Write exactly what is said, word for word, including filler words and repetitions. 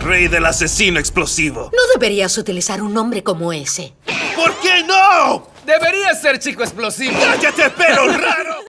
rey del asesino explosivo. No deberías utilizar un nombre como ese. ¿Por qué no? Deberías ser chico explosivo. ¡Cállate, pelo raro!